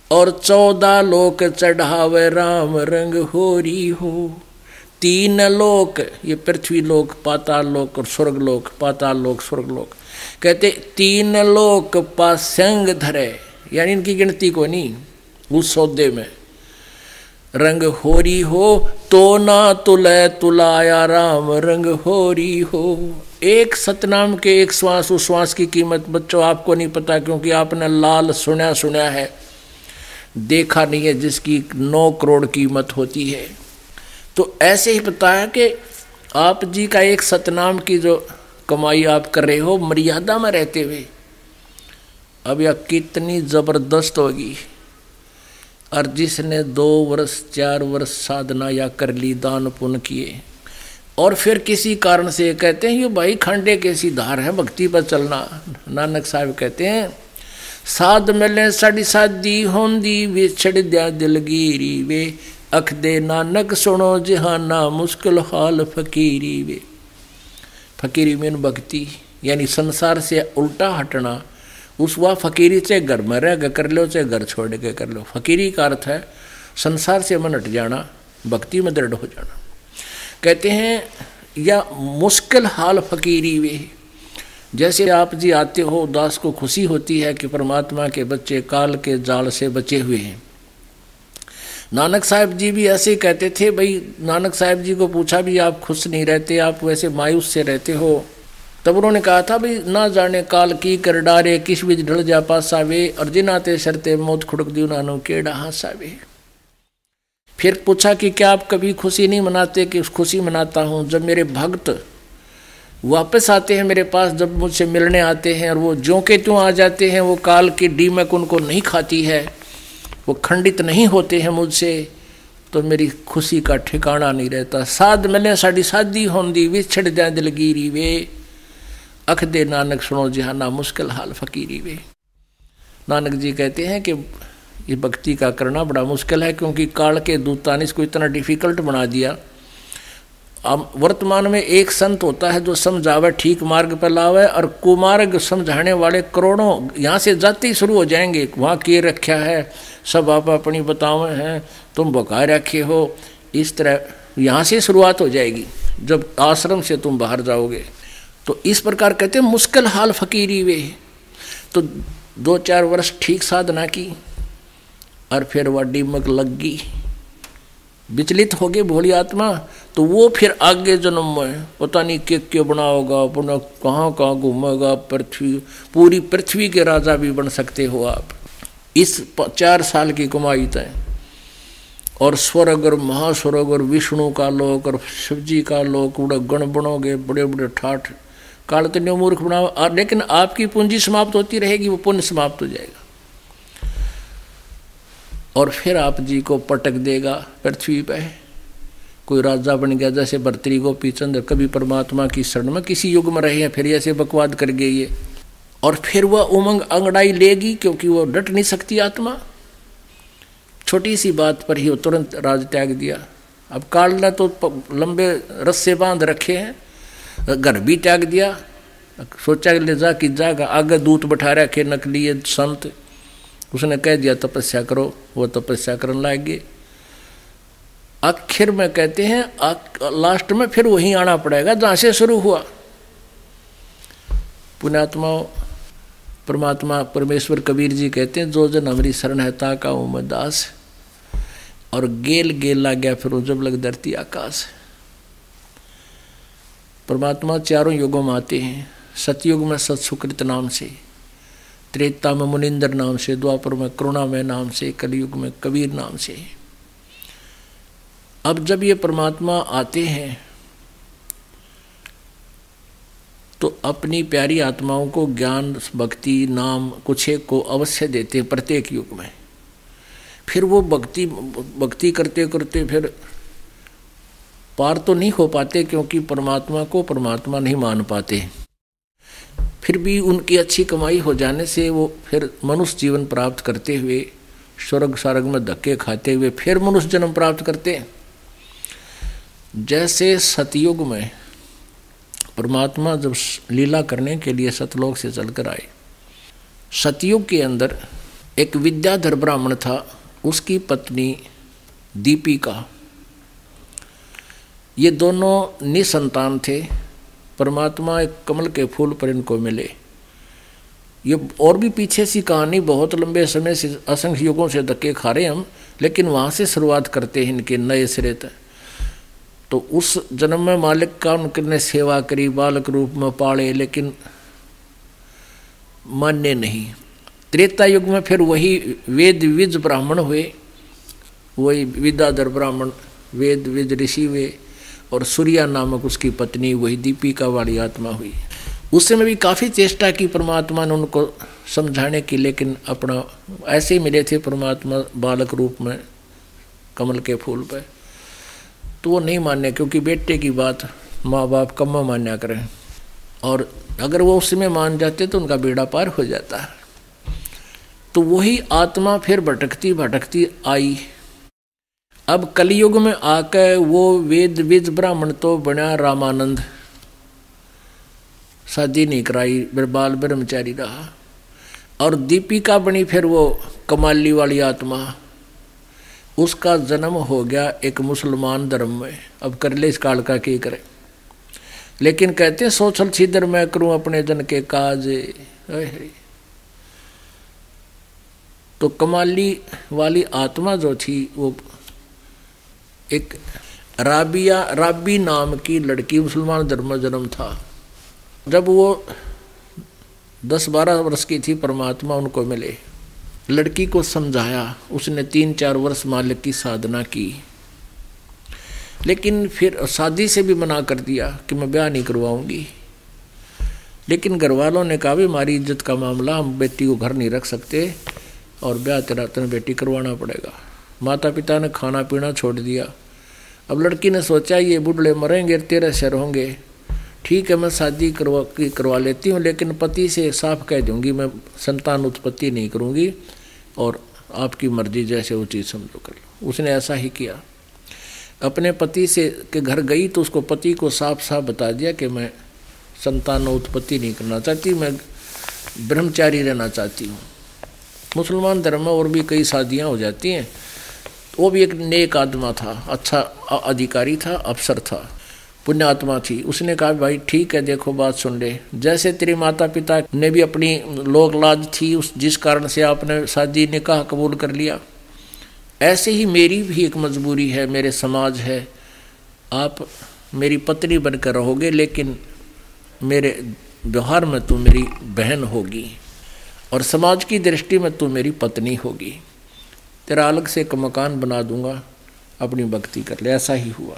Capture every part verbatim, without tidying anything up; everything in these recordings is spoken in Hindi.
और चौदह लोक चढ़ावे राम रंग होरी हो। तीन लोक, ये पृथ्वी लोक, पाताल लोक और स्वर्ग लोक, पाताल लोक स्वर्ग लोक, कहते तीन लोक पासंग धरे, यानी इनकी गिनती को नहीं उस सौदे में। रंग होरी हो तो ना तुले तुलाया राम रंग होरी हो। एक सतनाम के एक श्वास, उस श्वास की कीमत बच्चों आपको नहीं पता, क्योंकि आपने लाल सुना सुना है, देखा नहीं है, जिसकी नौ करोड़ कीमत होती है। तो ऐसे ही पता है कि आप जी का एक सतनाम की जो कमाई आप कर रहे हो मर्यादा में रहते हुए, अब यह कितनी जबरदस्त होगी। और जिसने दो वर्ष चार वर्ष साधना या कर ली, दान पुण्य किए, और फिर किसी कारण से कहते हैं ये भाई खंडे कैसी धार है भक्ति पर चलना। नानक साहब कहते हैं साध मिले साड़ी सादी होंदी वे छड़ दिया दिलगिरी वे, अख दे नानक सुनो जहाना मुश्किल हाल फकीरी वे। फकीरी में भक्ति यानी संसार से उल्टा हटना, उस वह फकीरी से घर में रह के कर लो चाहे घर छोड़ के कर लो। फकीरी का अर्थ है संसार से मन हट जाना, भक्ति में दृढ़ हो जाना। कहते हैं या मुश्किल हाल फकीरी वे, जैसे आप जी आते हो उदास को खुशी होती है कि परमात्मा के बच्चे काल के जाल से बचे हुए हैं। नानक साहब जी भी ऐसे ही कहते थे। भाई नानक साहब जी को पूछा भी आप खुश नहीं रहते, आप वैसे मायूस से रहते हो, तब उन्होंने कहा था भाई ना जाने काल की कर डारे किस बीच ढल जा पासावे, और जिनाते शरते मौत खुड़क दी नानो केड़ा हासावे। फिर पूछा कि क्या आप कभी खुशी नहीं मनाते? कि खुशी मनाता हूँ जब मेरे भक्त वापस आते हैं मेरे पास, जब मुझसे मिलने आते हैं और वो ज्यों के त्यों आ जाते हैं, वो काल की डीमक उनको नहीं खाती है, वो खंडित नहीं होते हैं मुझसे, तो मेरी खुशी का ठिकाना नहीं रहता। साध मिले साड़ी सादी होंदी विछड़ जाए दिलगिरी वे, अख दे नानक सुनो जहाना मुश्किल हाल फकीरी वे। नानक जी कहते हैं कि ये भक्ति का करना बड़ा मुश्किल है, क्योंकि काल के दूतान ने इसको इतना डिफिकल्ट बना दिया। अब वर्तमान में एक संत होता है जो समझावे, ठीक मार्ग पर लावे, और कुमार्ग समझाने वाले करोड़ों यहाँ से जाते ही शुरू हो जाएंगे। वहाँ किए रखा है, सब आप अपनी बतावे हैं, तुम बका रखे हो, इस तरह यहाँ से शुरुआत हो जाएगी जब आश्रम से तुम बाहर जाओगे। तो इस प्रकार कहते हैं मुश्किल हाल फकीरी वे। तो दो चार वर्ष ठीक साधना की और फिर वह डीमक लग गई, विचलित हो गए भोली आत्मा। तो वो फिर आगे जन्म में पता नहीं क्या क्या बनाओगा, पुनः कहाँ कहाँ घूमेगा, पृथ्वी पूरी पृथ्वी के राजा भी बन सकते हो आप इस चार साल की कमाई तय। और स्वर्ग और महास्वर्ग और विष्णु का लोक और शिवजी का लोक, बड़े गण बनोगे, बड़े बड़े ठाठ, काल तो नहीं मूर्ख बनाओ, लेकिन आपकी पूंजी समाप्त होती रहेगी, वो पुण्य समाप्त हो जाएगा। और फिर आप जी को पटक देगा पृथ्वी पे, कोई राजा बन गया, जैसे भर्तृ गोपीचंद्र कभी परमात्मा की शरण में किसी युग में रहे हैं, फिर ऐसे बकवाद कर गए ये, और फिर वह उमंग अंगड़ाई लेगी, क्योंकि वो डट नहीं सकती आत्मा। छोटी सी बात पर ही वो तुरंत राज त्याग दिया। अब काल ने तो लंबे रस्से बांध रखे हैं, घर भी त्याग दिया, सोचा ले जा कि जागा, आगे दूत बैठा रखे नकली संत, उसने कह दिया तपस्या करो, वो तपस्या करने लग गए। आखिर में कहते हैं लास्ट में फिर वहीं आना पड़ेगा जहाँ से शुरू हुआ। पुण्यात्मा परमात्मा परमेश्वर कबीर जी कहते हैं जो जन हमारी शरण है ताका उमर दास, और गेल गेल ला गया फिर जब लग धरती आकाश। परमात्मा चारों युगों में आते हैं, सतयुग में सत सुकृत नाम से, त्रेता में मुनिंदर नाम से, द्वापर में करुणामय नाम से, कलयुग में कबीर नाम से। अब जब ये परमात्मा आते हैं तो अपनी प्यारी आत्माओं को ज्ञान भक्ति नाम कुछ एक को अवश्य देते हैं प्रत्येक युग में। फिर वो भक्ति भक्ति करते करते फिर पार तो नहीं हो पाते, क्योंकि परमात्मा को परमात्मा नहीं मान पाते। फिर भी उनकी अच्छी कमाई हो जाने से वो फिर मनुष्य जीवन प्राप्त करते हुए स्वर्ग सार्ग में धक्के खाते हुए फिर मनुष्य जन्म प्राप्त करते हैं। जैसे सतयुग में परमात्मा जब लीला करने के लिए सतलोक से चलकर आए, सतयुग के अंदर एक विद्याधर ब्राह्मण था, उसकी पत्नी दीपिका, ये दोनों निसंतान थे। परमात्मा एक कमल के फूल पर इनको मिले। ये और भी पीछे सी कहानी, बहुत लंबे समय से असंख्य युगों से धक्के खा रहे हम, लेकिन वहाँ से शुरुआत करते हैं इनके नए सिरे तक। तो उस जन्म में मालिक का उनने सेवा करी, बालक रूप में पाले, लेकिन मान्य नहीं। त्रेता युग में फिर वही वेद विज ब्राह्मण हुए, वही विद्याधर ब्राह्मण वेद विज ऋषि हुए, और सूर्या नामक उसकी पत्नी वही दीपिका वाली आत्मा हुई। उस समय भी काफ़ी चेष्टा की परमात्मा ने उनको समझाने की, लेकिन अपना ऐसे ही मिले थे परमात्मा बालक रूप में कमल के फूल पर, तो वो नहीं माने, क्योंकि बेटे की बात माँ बाप कम मान्या करें, और अगर वो उसमें मान जाते तो उनका बेड़ा पार हो जाता है। तो वही आत्मा फिर भटकती भटकती आई। अब कलयुग में आकर वो वेद विज ब्राह्मण तो बना रामानंद, शादी नहीं कराई, बाल ब्रह्मचारी रहा। और दीपिका बनी फिर वो कमाली वाली आत्मा, उसका जन्म हो गया एक मुसलमान धर्म में। अब कर ले इस काल का की करे, लेकिन कहते सोचल छिदर मैं करूं अपने जन के काज। तो कमाली वाली आत्मा जो थी वो एक राबिया राबी नाम की लड़की, मुसलमान धर्म में जन्म था। जब वो दस बारह वर्ष की थी परमात्मा उनको मिले, लड़की को समझाया, उसने तीन चार वर्ष मालिक की साधना की, लेकिन फिर शादी से भी मना कर दिया कि मैं ब्याह नहीं करवाऊंगी। लेकिन घर वालों ने कहा भी हमारी इज्जत का मामला, हम बेटी को घर नहीं रख सकते और ब्याह तेरा तेरा बेटी करवाना पड़ेगा। माता पिता ने खाना पीना छोड़ दिया। अब लड़की ने सोचा ये बुढ़े मरेंगे तेरह शर होंगे, ठीक है मैं शादी करवा करवा लेती हूँ, लेकिन पति से साफ कह दूंगी मैं संतान उत्पत्ति नहीं करूँगी और आपकी मर्जी जैसे वो चीज़ समझो कर लो। उसने ऐसा ही किया। अपने पति से के घर गई तो उसको पति को साफ साफ बता दिया कि मैं संतान उत्पत्ति नहीं करना चाहती, मैं ब्रह्मचारी रहना चाहती हूँ। मुसलमान धर्म में और भी कई शादियाँ हो जाती हैं। वो भी एक नेक आत्मा था, अच्छा अधिकारी था, अफसर था, पुण्यात्मा थी। उसने कहा भाई ठीक है, देखो बात सुन ले, जैसे तेरे माता पिता ने भी अपनी लोक लाज थी उस जिस कारण से आपने शादी निकाह कबूल कर लिया, ऐसे ही मेरी भी एक मजबूरी है, मेरे समाज है। आप मेरी पत्नी बनकर रहोगे, लेकिन मेरे व्यवहार में तू मेरी बहन होगी और समाज की दृष्टि में तू मेरी पत्नी होगी। तेरा अलग से एक मकान बना दूंगा, अपनी भक्ति कर ले। ऐसा ही हुआ।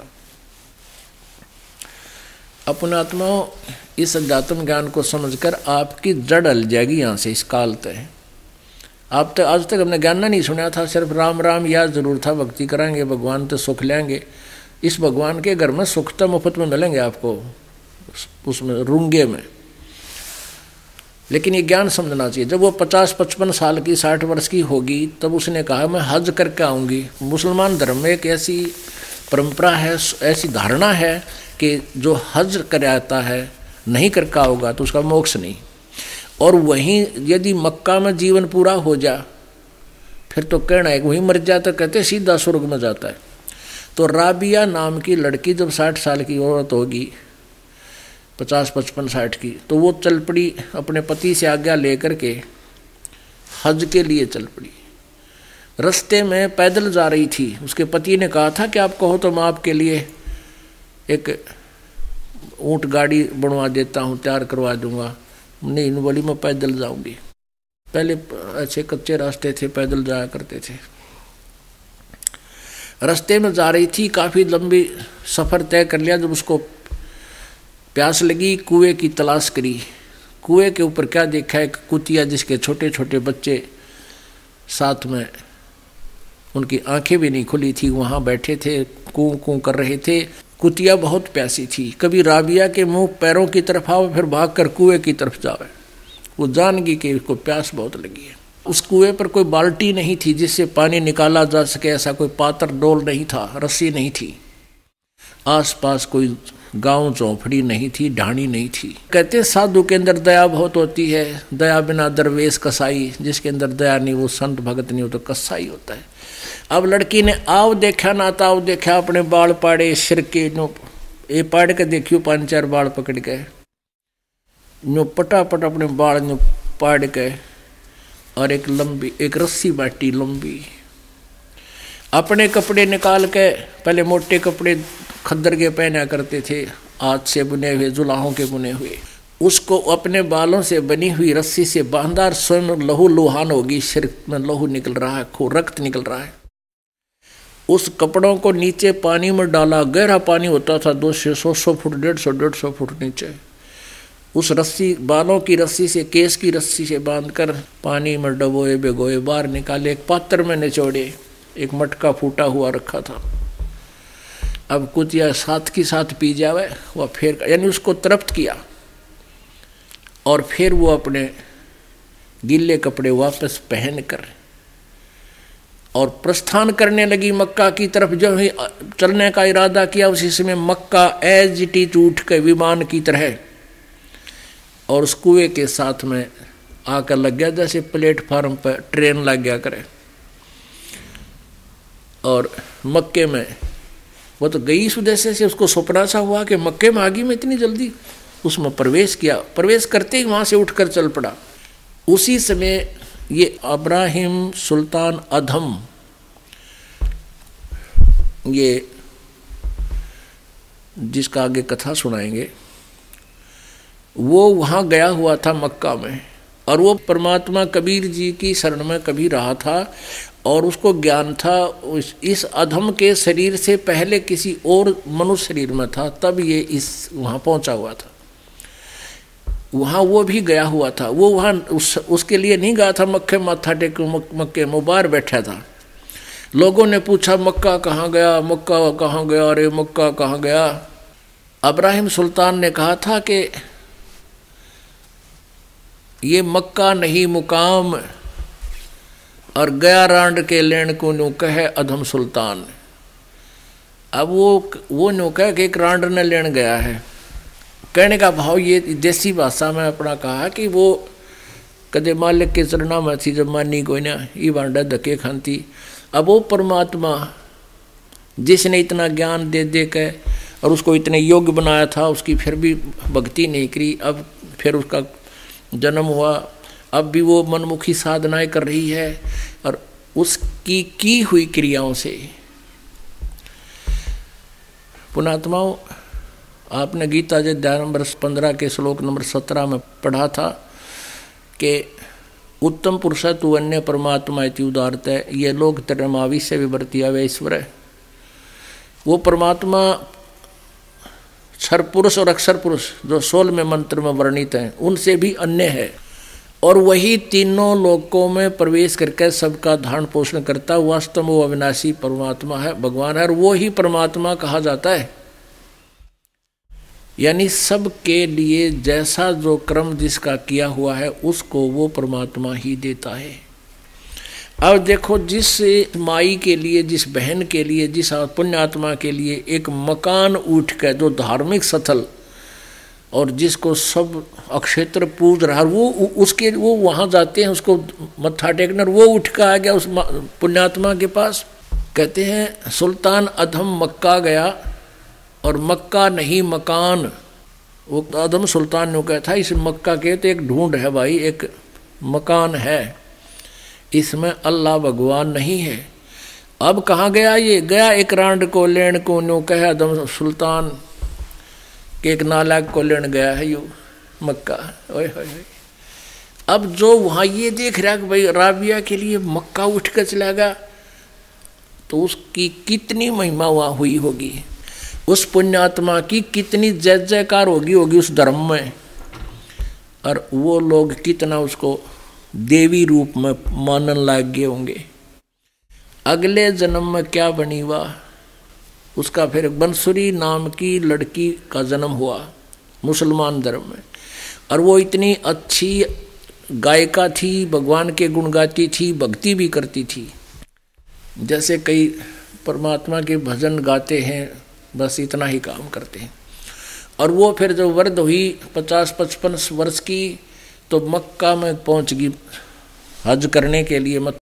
अपने आत्माओं, इस अध्यात्म ज्ञान को समझकर आपकी जड़ हल जाएगी यहाँ से इस काल तक। आप तो आज तक हमने ज्ञान नहीं सुना था, सिर्फ राम राम याद जरूर था, भक्ति कराएंगे भगवान तो सुख लेंगे। इस भगवान के घर में सुख तो मुफ्त में मिलेंगे आपको, उसमें रूंगे में। लेकिन ये ज्ञान समझना चाहिए। जब वो पचास पचपन साल की साठ वर्ष की होगी तब उसने कहा मैं हज करके आऊँगी। मुसलमान धर्म में एक ऐसी परंपरा है, ऐसी धारणा है कि जो हज कर आता है नहीं करके होगा तो उसका मोक्ष नहीं। और वहीं यदि मक्का में जीवन पूरा हो जा फिर तो कहना है वहीं मर जाता, कहते सीधा स्वर्ग में जाता है। तो राबिया नाम की लड़की जब साठ साल की औरत होगी, पचास पचपन साठ की, तो वो चल पड़ी अपने पति से आज्ञा लेकर के हज के लिए चल पड़ी। रास्ते में पैदल जा रही थी, उसके पति ने कहा था कि आप कहो तो मैं आपके लिए एक ऊंट गाड़ी बनवा देता हूँ, तैयार करवा दूंगा। नहीं, इन बोली मैं पैदल जाऊंगी। पहले ऐसे कच्चे रास्ते थे, पैदल जाया करते थे। रास्ते में जा रही थी, काफ़ी लंबी सफ़र तय कर लिया। जब उसको प्यास लगी, कुएं की तलाश करी। कुएं के ऊपर क्या देखा, एक कुतिया जिसके छोटे छोटे बच्चे साथ में, उनकी आंखें भी नहीं खुली थी, वहाँ बैठे थे, कूं कूं कर रहे थे। कुतिया बहुत प्यासी थी, कभी राबिया के मुंह पैरों की तरफ आवे फिर भाग कर कुएं की तरफ जावे। वो जान गई कि उसको प्यास बहुत लगी है। उस कुएं पर कोई बाल्टी नहीं थी जिससे पानी निकाला जा सके, ऐसा कोई पात्र डोल नहीं था, रस्सी नहीं थी, आसपास कोई गांव झोंपड़ी नहीं थी, ढाणी नहीं थी। कहते साधु के अंदर दया बहुत होती है, दया बिना दरवेश कसाई, जिसके अंदर दया नहीं वो संत भगत नहीं, हो तो कसाई होता है। अब लड़की ने आव देखा ना ताव देखा, अपने बाल पाड़े सिर के नो ये पाड़ के देखियो, पांच चार बाल पकड़ के नो पटापट अपने बाल नो पाड़ के, और एक लंबी एक रस्सी बाटी लंबी, अपने कपड़े निकाल के, पहले मोटे कपड़े खद्दर के पहना करते थे, हाथ से बुने हुए, जुलाहों के बुने हुए, उसको अपने बालों से बनी हुई रस्सी से बांधा, स्वयं लहू लुहान होगी, सिर में लहू निकल रहा है, खूब रक्त निकल रहा है। उस कपड़ों को नीचे पानी में डाला, गहरा पानी होता था, दो से सौ सौ फुट डेढ़ सौ डेढ़ सौ फुट नीचे, उस रस्सी बालों की रस्सी से, केस की रस्सी से बांधकर पानी में डबोए भिगोए, बाहर निकाले, एक पात्र में निचोड़े, एक मटका फूटा हुआ रखा था। अब कुतिया साथ की साथ पी जावे वह, फिर यानी उसको तृप्त किया, और फिर वो अपने गीले कपड़े वापस पहन कर और प्रस्थान करने लगी मक्का की तरफ। जब ही चलने का इरादा किया, उसी समय मक्का एज इट इज उठ के विमान की तरह और उस कुएं के साथ में आकर लग गया, जैसे प्लेटफार्म पर ट्रेन लग गया करे। और मक्के में वो तो गई इस उद्देश्य से, उसको सपना सा हुआ कि मक्के में आ गई मैं इतनी जल्दी, उसमें प्रवेश किया। प्रवेश करते ही वहाँ से उठकर चल पड़ा। उसी समय ये इब्राहिम सुल्तान अधम, ये जिसका आगे कथा सुनाएंगे, वो वहाँ गया हुआ था मक्का में, और वो परमात्मा कबीर जी की शरण में कभी रहा था, और उसको ज्ञान था उस इस अधम के शरीर से पहले किसी और मनुष्य शरीर में था, तब ये इस वहाँ पहुँचा हुआ था। वहाँ वो भी गया हुआ था। वो वहाँ उस उसके लिए नहीं गया था मक्के माथा टेक मक, मक्के में बाहर बैठा था। लोगों ने पूछा मक्का कहाँ गया, मक्का कहाँ गया, अरे मक्का कहाँ गया। इब्राहिम सुल्तान ने कहा था कि ये मक्का नहीं मुकाम, और गया रांड के लेन को नो कहे अधम सुल्तान। अब वो वो नो कह कि एक रांड ने लेन गया है। कहने का भाव ये देसी भाषा में अपना कहा कि वो कदे मालिक के चरणा में थी जब मानी कोई ना, ये बांडा धक्के खाती। अब वो परमात्मा जिसने इतना ज्ञान दे दे के और उसको इतने योग्य बनाया था, उसकी फिर भी भक्ति नहीं करी। अब फिर उसका जन्म हुआ, अब भी वो मनमुखी साधनाएं कर रही है, और उसकी की हुई क्रियाओं से। पुणात्माओं, आपने गीता जी अध्याय नंबर पंद्रह के श्लोक नंबर सत्रह में पढ़ा था कि उत्तम पुरुष तु अन्य परमात्मा इति उदारत है, ये लोग तरमावी से विवर्तिया वे ईश्वर है। वो परमात्मा क्षर पुरुष और अक्षर पुरुष जो सोलहवें मंत्र में वर्णित हैं, उनसे भी अन्य है, और वही तीनों लोकों में प्रवेश करके सबका धारण पोषण करता है। वास्तव में वो अविनाशी परमात्मा है, भगवान है, और वो ही परमात्मा कहा जाता है। यानी सबके लिए जैसा जो क्रम जिसका किया हुआ है उसको वो परमात्मा ही देता है। अब देखो, जिस माई के लिए, जिस बहन के लिए, जिस पुण्यात्मा के लिए एक मकान उठ के जो धार्मिक स्थल और जिसको सब अक्षेत्र पूज रहा, वो उसके वो वहाँ जाते हैं उसको मत्था टेकने, वो उठ के आ गया उस पुण्यात्मा के पास। कहते हैं सुल्तान अधम मक्का गया, और मक्का नहीं मकान। वो अधम सुल्तान ने कहा था इस मक्का के तो एक ढूंढ है भाई, एक मकान है, इसमें अल्लाह भगवान नहीं है। अब कहाँ गया ये? गया एक रांड को लेन को नो कहे अधम सुल्तान के एक नालायक को लेन गया है यू मक्का। ओए होए होए। अब जो वहाँ ये देख रहा कि भाई राबिया के लिए मक्का उठ कर चला गया, तो उसकी कितनी महिमा वहाँ हुई होगी, उस पुण्यात्मा की कितनी जय जयकार होगी होगी उस धर्म में, और वो लोग कितना उसको देवी रूप में मानन लग गए होंगे। अगले जन्म में क्या बनी हुआ, उसका फिर बंसुरी नाम की लड़की का जन्म हुआ मुसलमान धर्म में, और वो इतनी अच्छी गायिका थी, भगवान के गुण गाती थी, भक्ति भी करती थी। जैसे कई परमात्मा के भजन गाते हैं, बस इतना ही काम करते हैं। और वो फिर जब वृद्ध हुई पचास पचपन वर्ष की तो मक्का में पहुंच गई हज करने के लिए।